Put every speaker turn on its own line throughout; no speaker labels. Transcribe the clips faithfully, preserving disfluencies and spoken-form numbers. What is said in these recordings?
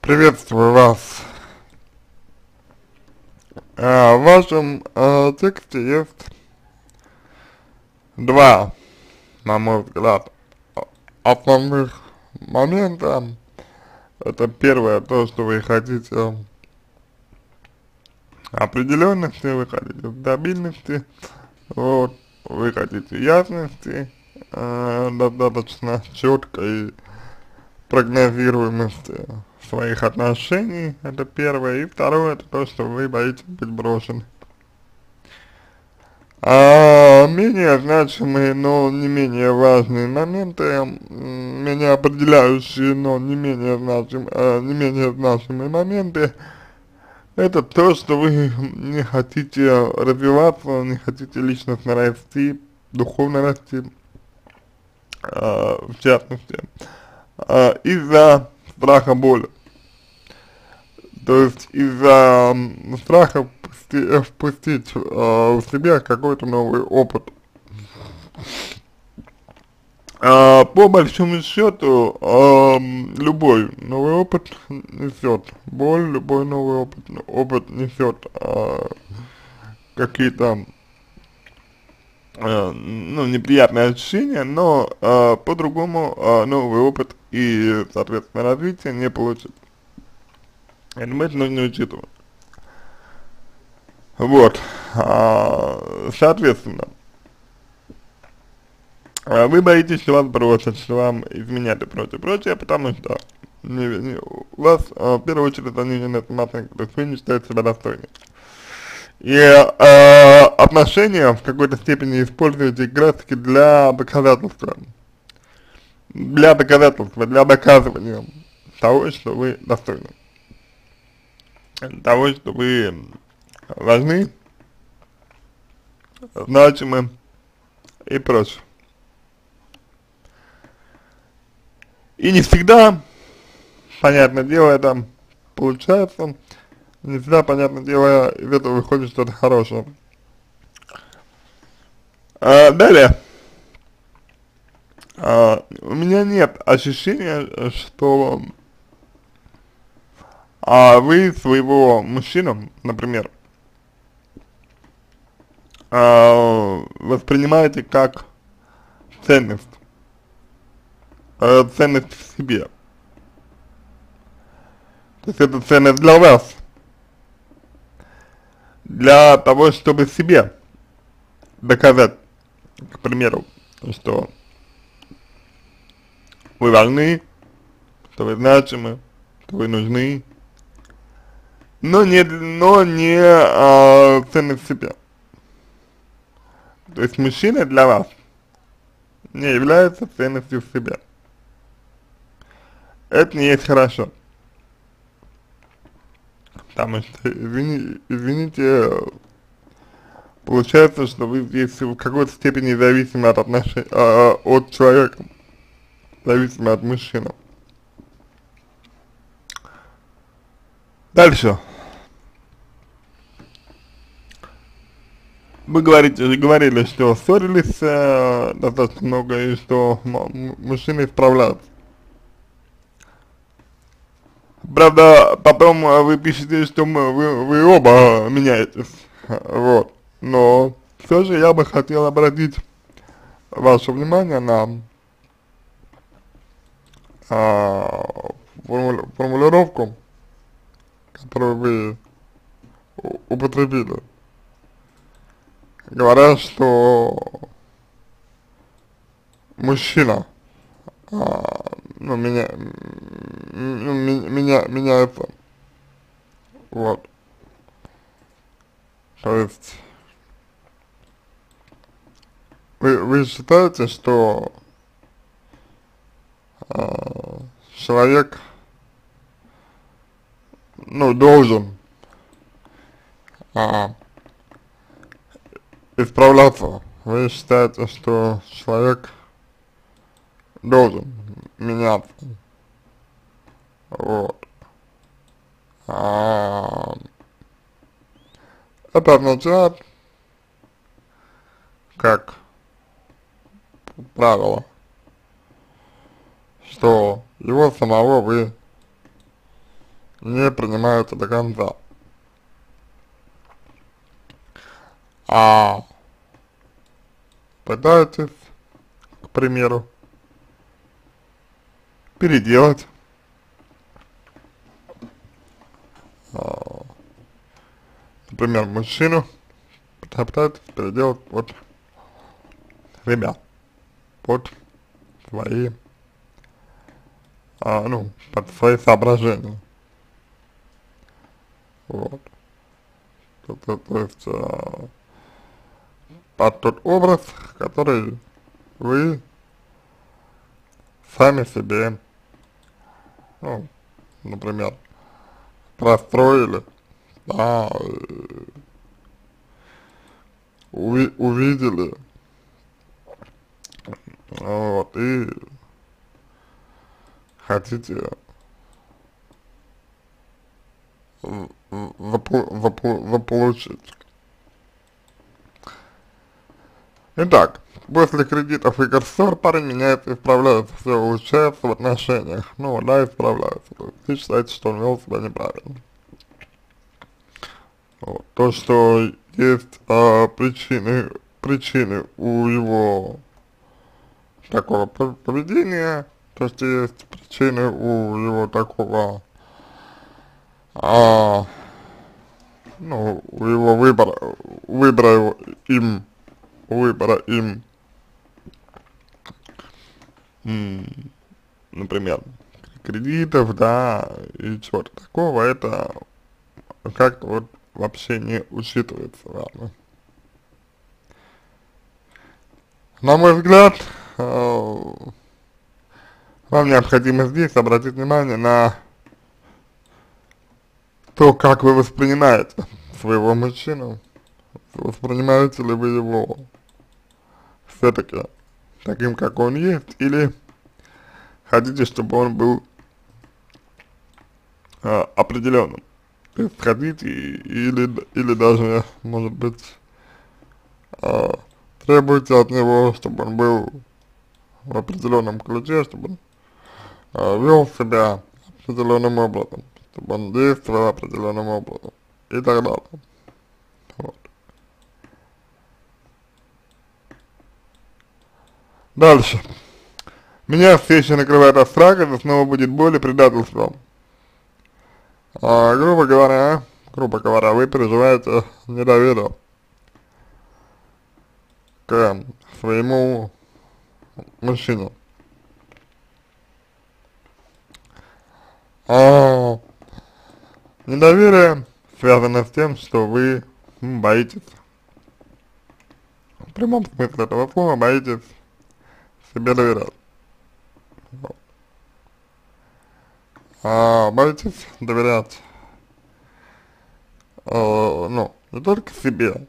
Приветствую вас. А, в вашем а, тексте есть два, на мой взгляд, о- основных момента. Это первое, то, что вы хотите определенности, вы хотите стабильности, вот, вы хотите ясности, э, достаточно четкой прогнозируемости своих отношений, это первое. И второе, это то, что вы боитесь быть брошены. А менее значимые, но не менее важные моменты, м, менее определяющие, но не менее значим, э, не менее значимые моменты, это то, что вы не хотите развиваться, не хотите личностно расти, духовно расти, э, в частности, э, из-за страха боли. То есть из-за м, страха впусти- впустить э, в себя какой-то новый опыт. А, по большому счету, ам, любой новый опыт несет боль, любой новый опыт, опыт несет а, какие-то, а, ну, неприятные ощущения, но а, по-другому а, новый опыт и, соответственно, развитие не получит. Это нужно учитывать. Вот, а, соответственно, а вы боитесь, что вас бросят, что вам изменят и прочее, прочее, потому что не, не, у вас а, в первую очередь заниженная самооценка, то есть вы не считаете себя достойным. И э, отношения в какой-то степени используете как раз таки для доказательства, для доказательства, для доказывания того, что вы достойны, того, что вы важны, значимы и прочее. И не всегда, понятное дело, это получается, не всегда, понятное дело, из этого выходит что-то хорошее. А, далее, а, у меня нет ощущения, что а, вы своего мужчину, например, а, воспринимаете как ценность, э, ценность в себе. То есть это ценность для вас, для того, чтобы себе доказать, к примеру, что вы важны, что вы значимы, что вы нужны, но не, но не а, ценность в себе. То есть мужчина для вас не является ценностью в себе. Это не есть хорошо. Потому что, извини, извините, получается, что вы здесь в какой-то степени зависимы от отношений, а, от человека, зависимы от мужчины. Дальше. Вы говорите, говорили, что ссорились э, достаточно много и что мужчины исправляются. Правда, потом э, вы пишете, что мы, вы, вы оба меняетесь, вот. Но все же я бы хотел обратить ваше внимание на а, формули формулировку, которую вы употребили, говоря, что мужчина, а, ну, меня, ну, меня, меняется, вот. То есть вы, вы считаете, что а, человек, ну, должен а, исправляться? Вы считаете, что человек должен меняться, вот. А, это означает, как правило, что его самого вы не принимаются до конца. А пытаетесь, к примеру, переделать, а, например, мужчину, пытаетесь переделать вот себя, под свои, а, ну, под свои соображения. Вот. То, то, то есть, а, под тот образ, который вы сами себе, ну, например, простроили, да, э, уви увидели, вот, и хотите запу запу заполучить. Итак, после кредитов и ссор парень меняется и исправляется, все улучшается в отношениях. Ну да, исправляется. Вы считаете, что он вел себя неправильно. Вот. То, что есть а, причины, причины у его такого поведения, то, что есть причины у его такого, а, ну, у его выбора, выбора его, им, выбора им, например, кредитов, да, и чего-то такого, это как-то вот вообще не учитывается, ладно. На мой взгляд, э, вам необходимо здесь обратить внимание на то, как вы воспринимаете своего мужчину, воспринимаете ли вы его все-таки таким, как он есть, или хотите, чтобы он был э, определенным. То есть хотите, или, или даже, может быть, э, требуете от него, чтобы он был в определенном ключе, чтобы он э, вел себя определенным образом, чтобы он действовал определенным образом и так далее. Вот. Дальше. Меня все еще накрывает от страха, что снова будет боль и предательство. А, грубо говоря, грубо говоря, вы переживаете недоверие к своему мужчине. А недоверие связано с тем, что вы боитесь, в прямом смысле этого слова, боитесь себе доверять. Вот. А боитесь доверять, э, ну, не только себе,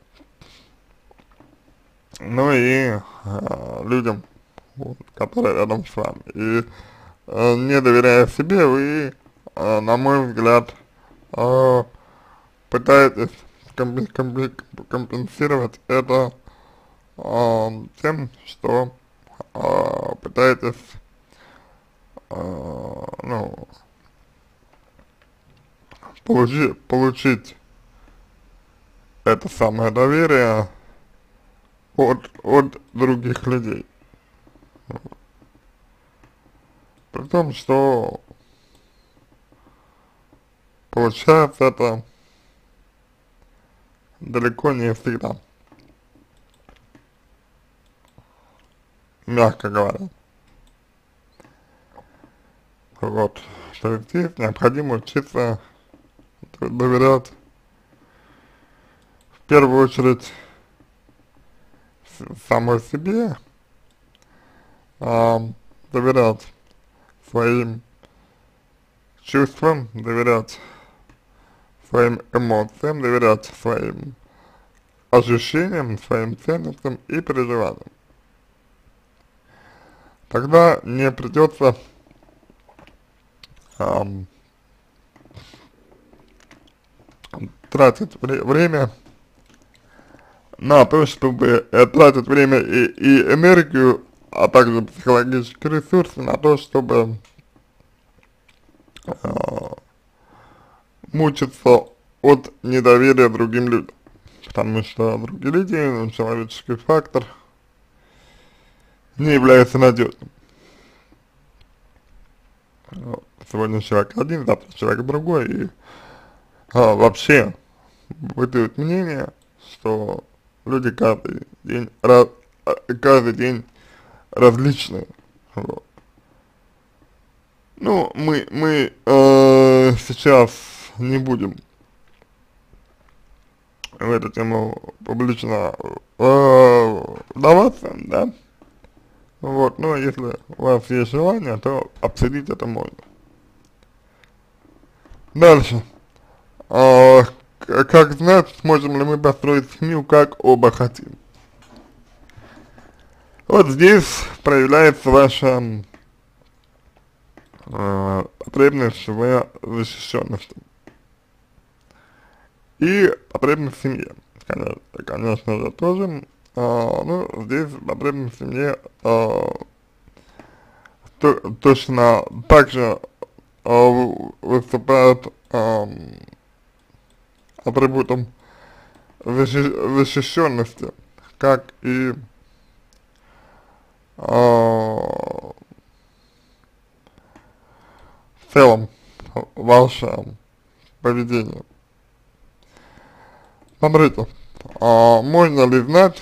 но и э, людям, вот, которые рядом с вами. И э, не доверяя себе, вы, э, на мой взгляд, э, пытаетесь комп комп компенсировать это э, тем, что э, пытаетесь, э, ну, получи, получить это самое доверие от, от других людей. При том, что получается это далеко не всегда, мягко говоря. Вот, то есть здесь необходимо учиться доверять в первую очередь самой себе, а, доверять своим чувствам, доверять своим эмоциям, доверять своим ощущениям, своим ценностям и переживаниям. Тогда не придется эм, тратить вре время на то, чтобы э, тратить время и, и энергию, а также психологические ресурсы на то, чтобы э, мучиться от недоверия другим людям, потому что другие люди, ну, человеческий фактор не является надежным. Вот. Сегодня человек один, завтра человек другой, и а, вообще бытует мнение, что люди каждый день, раз, каждый день различные. Вот. Ну, мы, мы э, сейчас не будем в эту тему публично э, вдаваться, да, вот, но если у вас есть желание, то обсудить это можно. Дальше. А, как знать, сможем ли мы построить семью, как оба хотим? Вот здесь проявляется ваша э, потребность в защищенности и потребность в семье, конечно, конечно же, тоже. А, ну, здесь потребность в семье а, то, точно так же а, выступает а, атрибутом защи защищенности, как и а, в целом ваше поведение. Смотрите, а, можно ли знать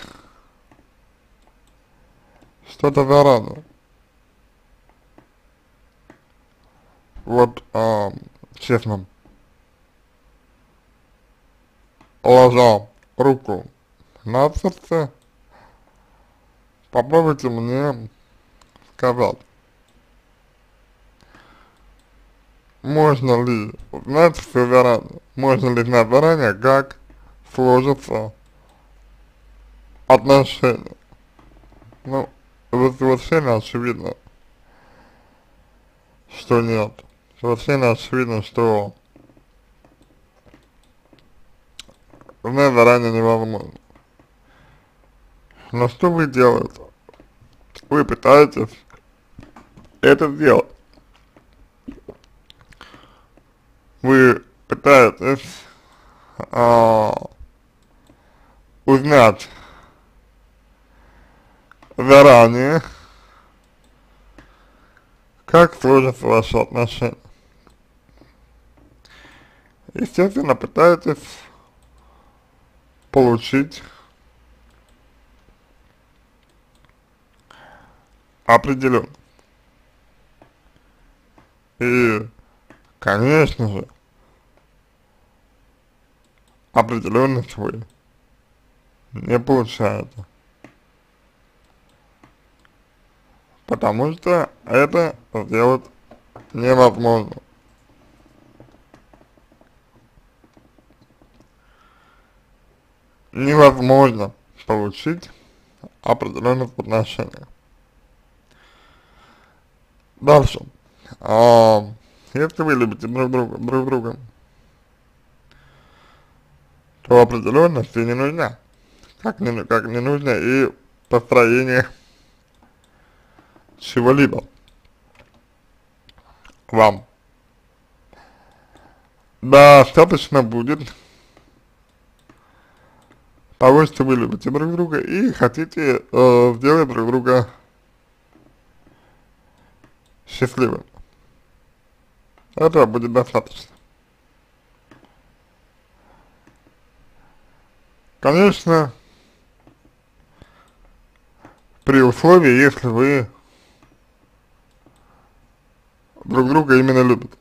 что-то заранее? Вот, а, честно, ложа руку на сердце, попробуйте мне сказать, можно ли знать все заранее, можно ли знать заранее, как сложатся отношения. Ну, совершенно очевидно, что нет. Совершенно очевидно, что знать заранее невозможно. Но что вы делаете? Вы пытаетесь это сделать. Вы пытаетесь а, узнать заранее, как сложатся ваши отношения. Естественно, пытаетесь получить определенно. И, конечно же, определенность вы не получаете. Потому что это сделать невозможно. Невозможно получить определенность в отношениях. Дальше. А, если вы любите друг друга, друг друга, то определенность и не нужна. Как не, как не нужно и построение чего-либо вам. Достаточно будет того, что вы любите друг друга и хотите э, сделать друг друга счастливым. Этого будет достаточно. Конечно, при условии, если вы друг друга именно любите.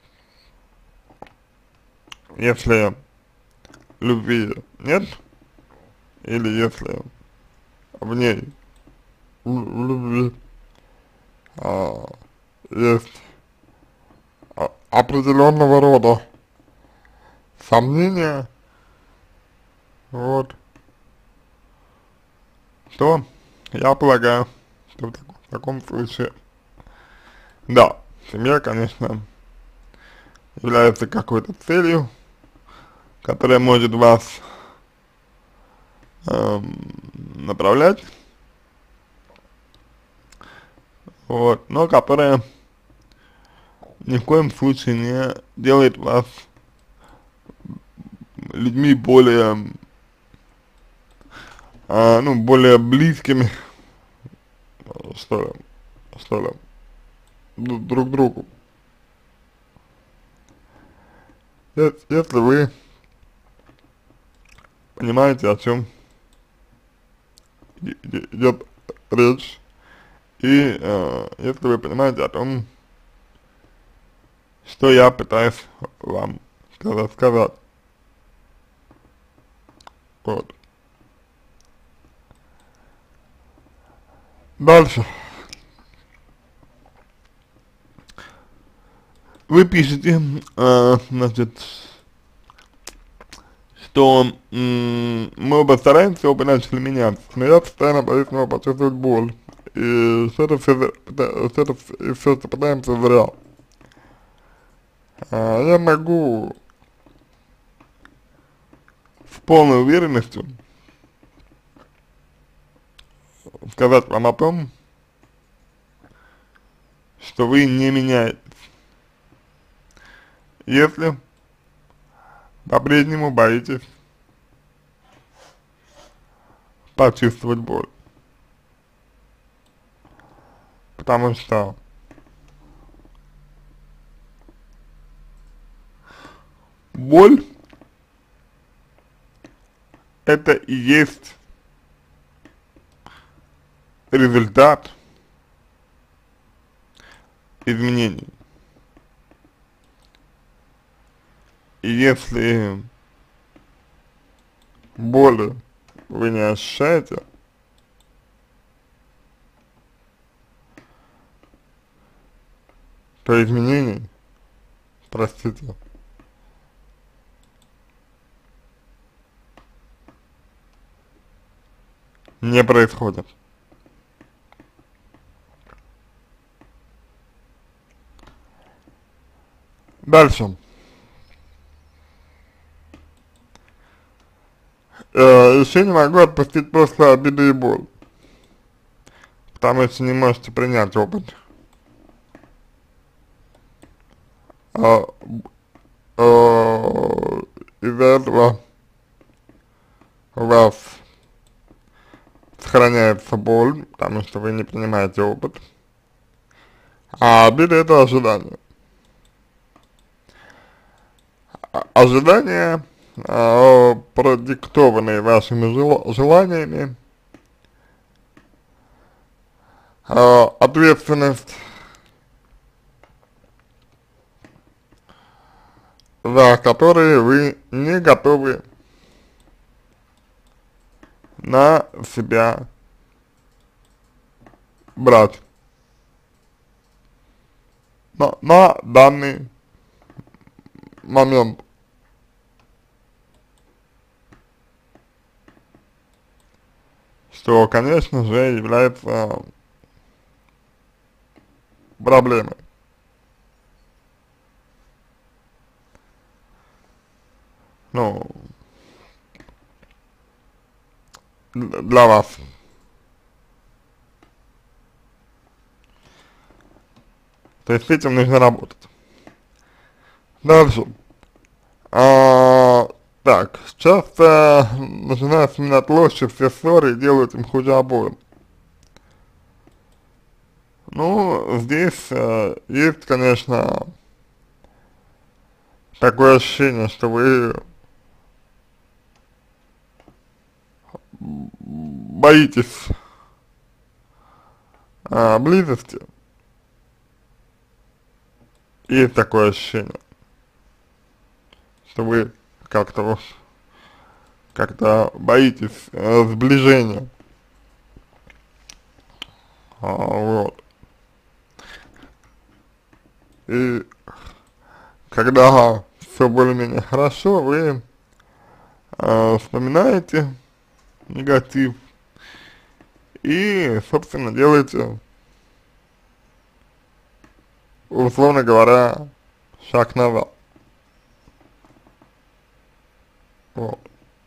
Если любви нет, или если в ней, в, в любви, а, есть а, определенного рода сомнения, вот, то я полагаю, что в, так, в таком случае, да, семья, конечно, является какой-то целью, которая может вас эм, направлять, вот, но которая ни в коем случае не делает вас людьми более, а, ну, более близкими, что ли, что ли, друг другу. Если, если вы понимаете, о чем идет речь, и э, если вы понимаете о том, что я пытаюсь вам сказать, сказать. Вот. Дальше. Вы пишете, э, значит, что м, мы оба стараемся, оба начали меняться, но я постоянно боюсь снова почувствовать боль. И все это все, все это все, что пытаемся зря. А, я могу с полной уверенностью сказать вам о том, что вы не меняетесь, если по-прежнему боитесь почувствовать боль. Потому что боль — это и есть результат изменений. И если боли вы не ощущаете, то изменений, простите, не происходит. Дальше. Э, еще не могу отпустить после обиды и боль, потому что не можете принять опыт. А, э, из-за этого у вас сохраняется боль, потому что вы не принимаете опыт. А обида — это ожидание. А, ожидания, э, продиктованные вашими жел желаниями, э, ответственность за которые вы не готовы на себя брать на, на данный момент. Что, конечно же, является проблемой. Ну, для вас. То есть с этим нужно работать. Дальше. А, так, часто начинаю вспоминать ложь, все ссоры и делают им хуже обоим. Ну, здесь э, есть, конечно, такое ощущение, что вы боитесь э, близости. Есть такое ощущение, что вы как-то вот, как-то боитесь э, сближения. А, вот. И когда все более-менее хорошо, вы э, вспоминаете негатив и, собственно, делаете, условно говоря, шаг назад. Вот.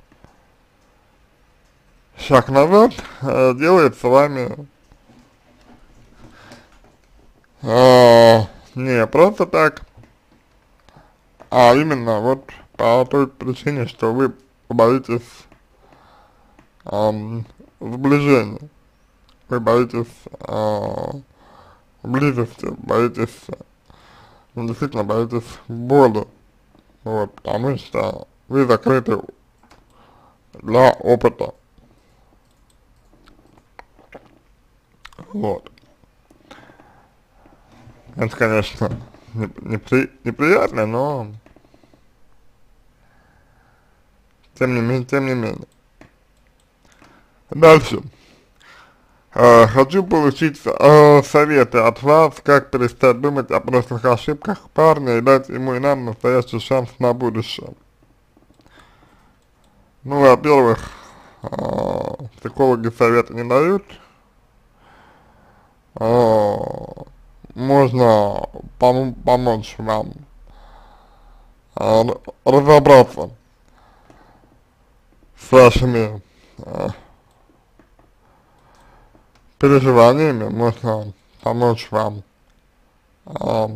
Шаг назад э, делает с вами э, не просто так, а именно вот по той причине, что вы боитесь эм, сближения, вы боитесь э, близости, боитесь, ну, действительно боитесь боли, вот, потому что вы закрыты для опыта, вот. Это, конечно, непри неприятно, но тем не менее, тем не менее. Дальше. Э, хочу получить э, советы от вас, как перестать думать о прошлых ошибках парня и дать ему и нам настоящий шанс на будущее. Ну, во-первых, э, психологи советы не дают. Э, можно пом помочь вам э, разобраться с вашими э, переживаниями, можно помочь вам э,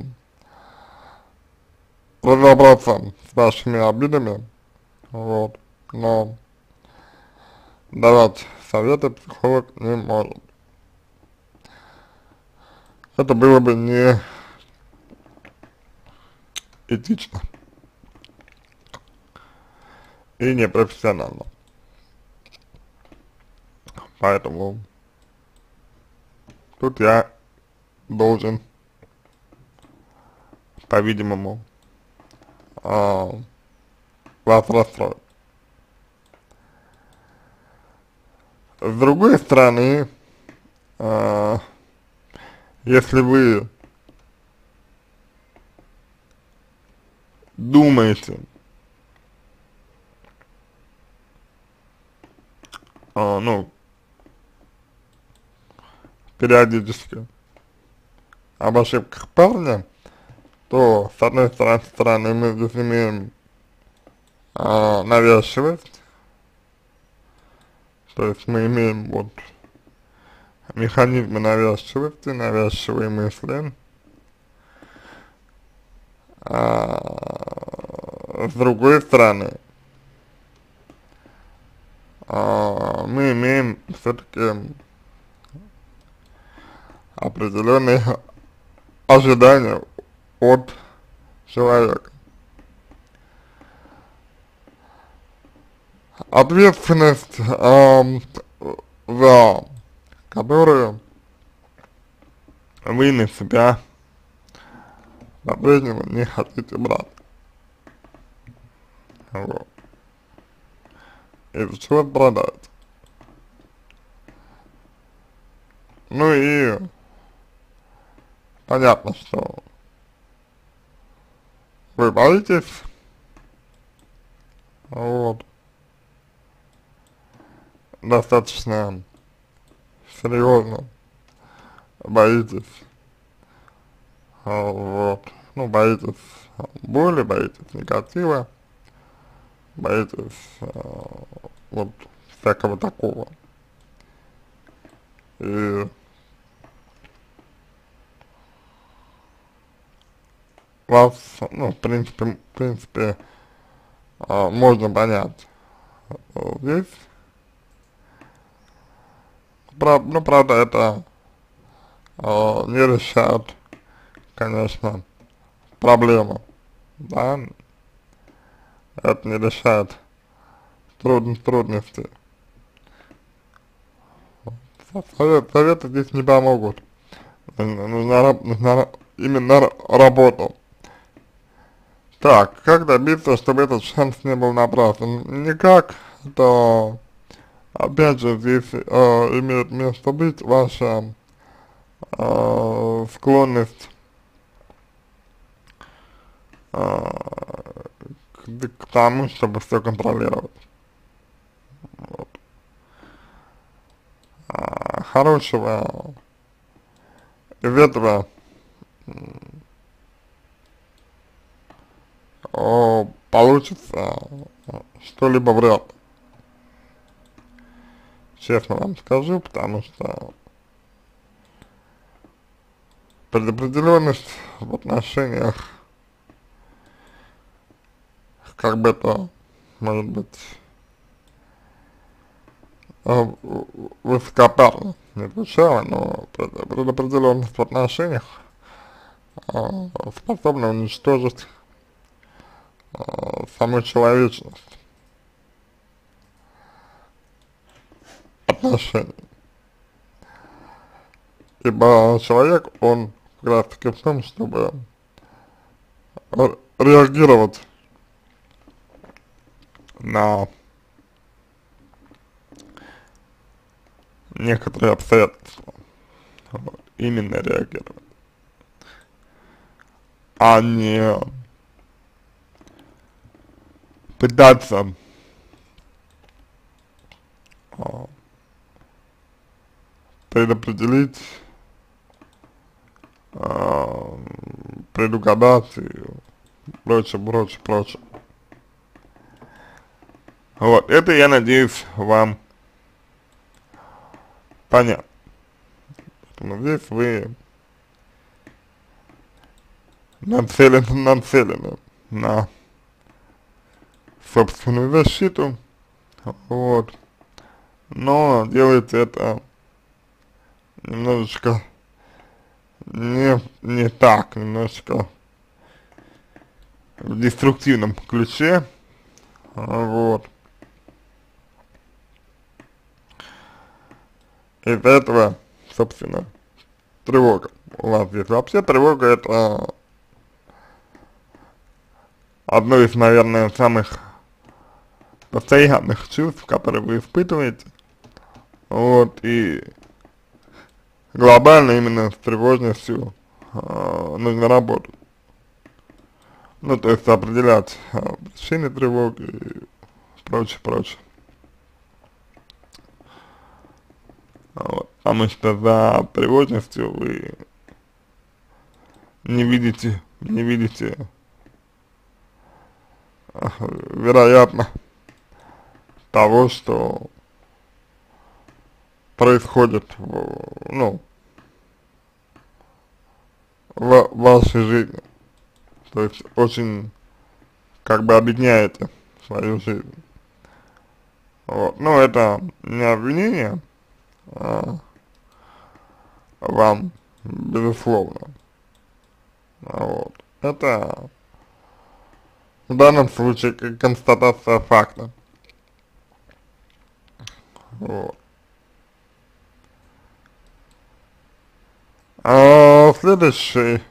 разобраться с вашими обидами, вот, но давать советы психолог не может. Это было бы не этично и не профессионально. Поэтому тут я должен, по-видимому, э, вас расстроить. С другой стороны, э, если вы думаете, э, ну, периодически об ошибках парня, то, с одной стороны, мы здесь имеем э, навязчивость, то есть мы имеем вот механизмы навязчивости, навязчивые мысли. А, с другой стороны, а, мы имеем все-таки определенные ожидания от человека. Ответственность э, за которую вы на себя по-прежнему не хотите брать. Вот. Из-за чего страдает. Ну и понятно, что вы боитесь, вот, достаточно серьезно боитесь, а, вот, ну, боитесь боли, боитесь негатива, боитесь а, вот всякого такого. И вас, ну, в принципе, в принципе, а, можно понять а, здесь. Прав, ну, правда, это а, не решает, конечно, проблему, да, это не решает труд, трудности. Совет, советы здесь не помогут. Нужна, нужна именно работа. Так, как добиться, чтобы этот шанс не был напрасан? Никак, то опять же здесь э, имеет место быть ваша э, склонность э, к, к тому, чтобы все контролировать. Вот. А, хорошего из этого о, получится что-либо вряд ли. Честно вам скажу, потому что предопределенность в отношениях как бы это, может быть, э, высокопарно не звучало, но при, при определенных отношениях э, способно уничтожить э, саму человечность отношений. Ибо человек, он как раз таки в том, чтобы ре реагировать на некоторые обстоятельства, вот, именно реагировать, а не пытаться а, предопределить, а, предугадать и прочее, прочее, прочее. Вот, это, я надеюсь, вам понятно. Но здесь вы нацелены, нацелены на собственную защиту, вот, но делаете это немножечко не, не так, немножечко в деструктивном ключе, вот. Из-за этого, собственно, тревога у вас есть. Вообще тревога — это одно из, наверное, самых постоянных чувств, которые вы испытываете. Вот, и глобально именно с тревожностью э, нужно работать. Ну, то есть определять э, причины тревоги и прочее, прочее. Вот, потому что за тревожностью вы не видите, не видите, э, вероятно, того, что происходит в, ну, в вашей жизни. То есть очень как бы объединяете свою жизнь. Вот. Ну, это не обвинение а, вам, безусловно. А вот. Это в данном случае констатация факта. Вот. А следующий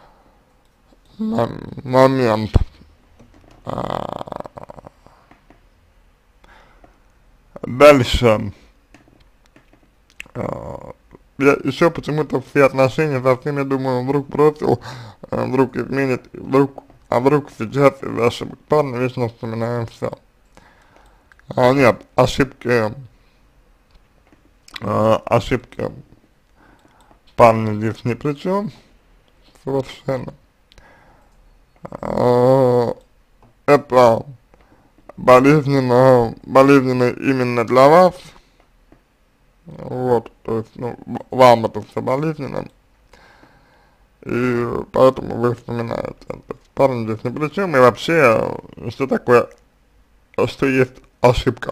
момент. А, дальше. А, я еще почему-то все отношения со всеми, думаю, вдруг бросил, а, вдруг изменит, вдруг, а вдруг сейчас из-за ошибок парня вечно вспоминаем все. А, нет, ошибки, а, ошибки парня здесь ни при чем, совершенно. А, это болезненно, болезненно именно для вас, вот, то есть, ну, вам это все болезненно, и поэтому вы вспоминаете. То есть парень здесь ни при чем, и вообще, что такое, что есть ошибка,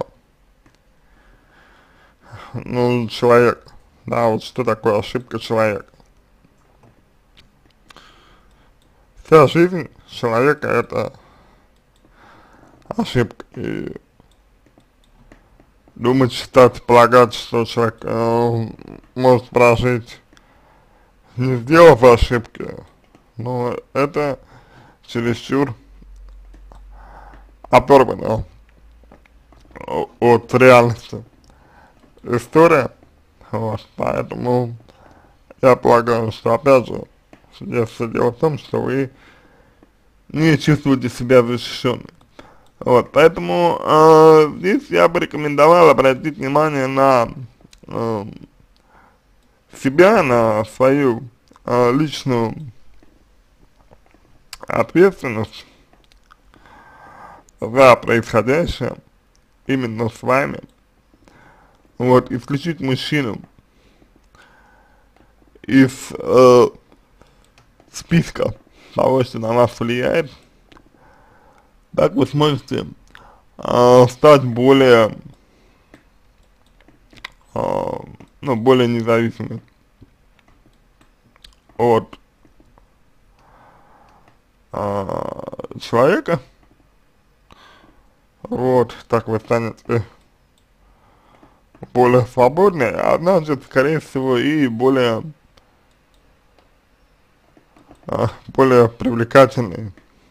ну, человек, да, вот что такое ошибка человека. Вся жизнь человека — это ошибка, и думать, считать, полагать, что человек э, может прожить, не сделав ошибки, но это чересчур оторвано от реальности история, вот, поэтому я полагаю, что, опять же, здесь все дело в том, что вы не чувствуете себя защищенным. Вот, поэтому э, здесь я бы рекомендовал обратить внимание на э, себя, на свою э, личную ответственность за происходящее именно с вами. Вот, исключить мужчину из э, списка того, что на вас влияет, Так вы сможете э, стать более, э, ну, более независимым от э, человека. Вот, так вы станете более свободны, а значит, скорее всего, и более, а, более привлекательны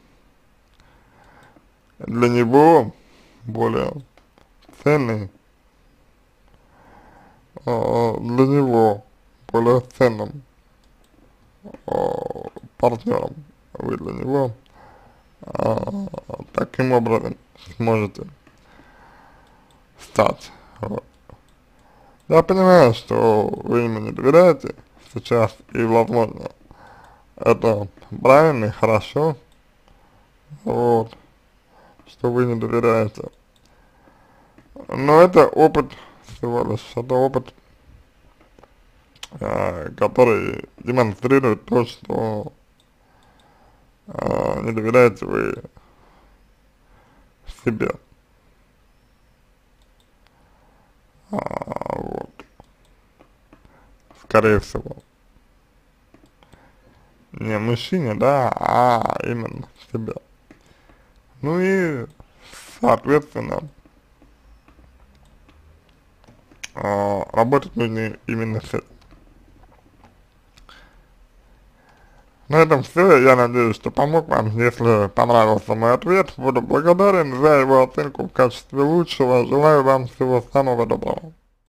для него, более ценный, а, для него более ценным а, партнером вы для него а, таким образом сможете стать. Вот. Я понимаю, что вы ему не доверяете сейчас, и, возможно, это правильно и хорошо, вот, что вы не доверяете. Но это опыт всего лишь, это опыт, э, который демонстрирует то, что э, не доверяете вы себе. А, вот. Скорее всего. Не мужчине, да, а именно себе. Ну и, соответственно, а, работать нужно именно с этим. На этом все. Я надеюсь, что помог вам. Если понравился мой ответ, буду благодарен за его оценку в качестве лучшего. Желаю вам всего самого доброго.